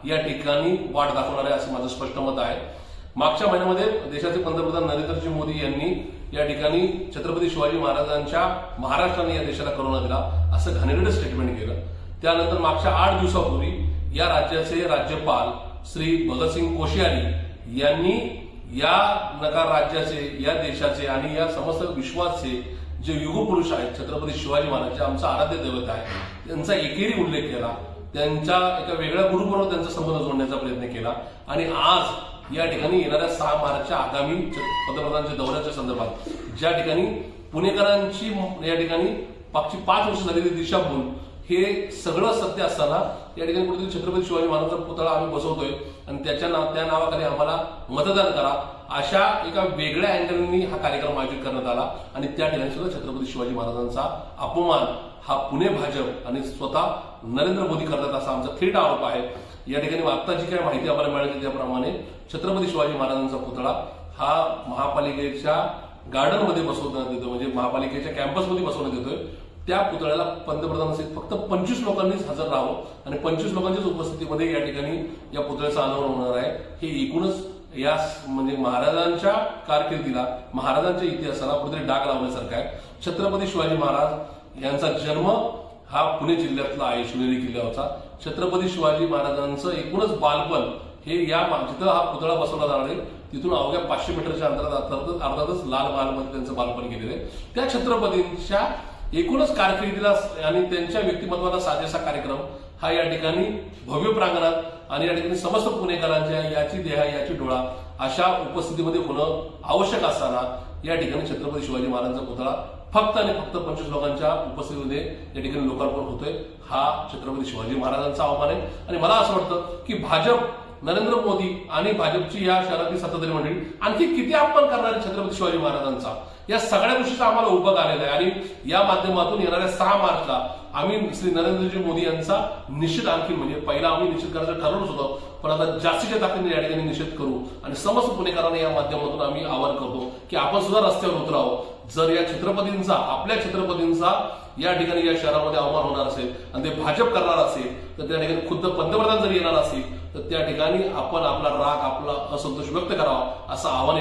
या ठिकाणी वाट दाखवणार आहे असं माझं स्पष्ट मत आहे। मागच्या महिन्यामध्ये देशाचे पंतप्रधान नरेंद्रजी मोदी यांनी या ठिकाणी छत्रपती शिवाजी महाराजांच्या महाराष्ट्राने या देशाला करोना दिला असं घाणेरडं स्टेटमेंट केलं। त्यानंतर मागच्या 8 दिवसापूर्वी या राज्याचे राज्यपाल श्री भगतसिंग कोश्यारी यांनी या नकार राज्याचे, या देशाचे आणि या समस्त विश्वाचे जे युगपुरुष आहेत छत्रपती शिवाजी महाराज, जे आमचा आराध्य दैवत आहे, त्यांचा एकेरी उल्लेख केला। त्यांच्या एका वेगळ्या गुरुबरोबर त्यांचा संबंध जोडण्याचा प्रयत्न केला आणि आज या ठिकाणी येणाऱ्या 6 मार्चच्या आगामी पंतप्रधानांच्या दौऱ्याच्या संदर्भात ज्या ठिकाणी पुणेकरांची या ठिकाणी मागची 5 वर्ष झालेली दिशाभूल हे सगळं सत्य असताना या ठिकाणी कुठेतरी छत्रपती शिवाजी महाराजांचा पुतळा आम्ही बसवतोय आणि त्या नावाखाली आम्हाला मतदान करा अशा एका वेगळ्या अँगलनी हा कार्यक्रम आयोजित करण्यात आला आणि त्या ठिकाणी सुद्धा छत्रपती शिवाजी महाराजांचा अपमान हा पुणे भाजप आणि स्वतः नरेंद्र मोदी करतात असा आमचा थेट आरोप आहे। या ठिकाणी आता जी काही माहिती आम्हाला मिळाली त्याप्रमाणे छत्रपती शिवाजी महाराजांचा पुतळा हा महापालिकेच्या गार्डनमध्ये बसवण्यात येतो, म्हणजे महापालिकेच्या कॅम्पसमध्ये बसवण्यात येतोय। त्या पुतळ्याला पंतप्रधानांसहित फक्त 25 लोकांनीच हजर राहावं आणि 25 लोकांच्याच उपस्थितीमध्ये या ठिकाणी या पुतळ्याचं अनावरण होणार आहे। हे एकूणच या म्हणजे महाराजांच्या कारकिर्दीला, महाराजांच्या इतिहासाला कुठेतरी डाग लावण्यासारखं आहे। छत्रपती शिवाजी महाराज यांचा जन्म हा पुणे जिल्ह्यातला आहे, शिवनेरी किल्ल्यावरचा। छत्रपती शिवाजी महाराजांचं एकूणच बालपण हे या जिथं हा पुतळा बसवला जाणार आहे तिथून अवघ्या 500 मीटरच्या अंतरात अर्थातच लाल महालमध्ये त्यांचं बालपण गेलेलं आहे। त्या छत्रपतींच्या एकूणच कारकिर्दीला आणि त्यांच्या व्यक्तिमत्वाला साजेसा कार्यक्रम हा या ठिकाणी भव्य प्रांगणात आणि या ठिकाणी समस्त पुणेकरांच्या याची देहा याची डोळा अशा उपस्थितीमध्ये होणं आवश्यक असताना या ठिकाणी छत्रपती शिवाजी महाराजांचा पुतळा फक्त आणि फक्त 25 लोकांच्या उपस्थितीमध्ये या ठिकाणी लोकार्पण होतोय। हा छत्रपती शिवाजी महाराजांचा अवमान आहे आणि मला असं वाटतं की भाजप, नरेंद्र मोदी आणि भाजपची या शहरातली सत्ताधारी मंडळी आणखी किती अपमान करणारे छत्रपती शिवाजी महाराजांचा, या सगळ्या गोष्टीचा आम्हाला उभं आलेला आहे आणि या माध्यमातून येणाऱ्या 6 मार्चला आम्ही श्री नरेंद्रजी मोदी यांचा निषेध आणखी म्हणजे पहिला आम्ही निषेध करायचं ठरवलंच होतं, पण आता जास्तीच्या ताकदीने या ठिकाणी निषेध करू आणि समस्त पुणेकरांना या माध्यमातून आम्ही आवाहन करतो की आपण सुद्धा रस्त्यावर उतरावं। जर या छत्रपतींचा, आपल्या छत्रपतींचा या ठिकाणी या शहरामध्ये अवमान होणार असेल आणि ते भाजप करणार असेल तर त्या ठिकाणी खुद्द पंतप्रधान जरी येणार असेल तर त्या ठिकाणी आपण आपला राग, आपला असंतोष व्यक्त करावा असं आवाहन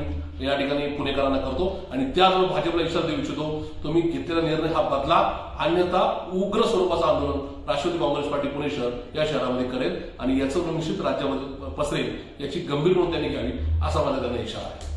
या ठिकाणी पुणेकरांना करतो आणि त्याचबरोबर भाजपला इशारा देऊ इच्छितो, तुम्ही घेतलेला निर्णय हा बदला, अन्यथा उग्र स्वरूपाचं आंदोलन राष्ट्रवादी काँग्रेस पार्टी पुणे शहर या शहरामध्ये करेल आणि याचं निश्चित राज्यामध्ये पसरेल, याची गंभीर नोंद त्यांनी घ्यावी असा माझा त्यांना इशारा आहे।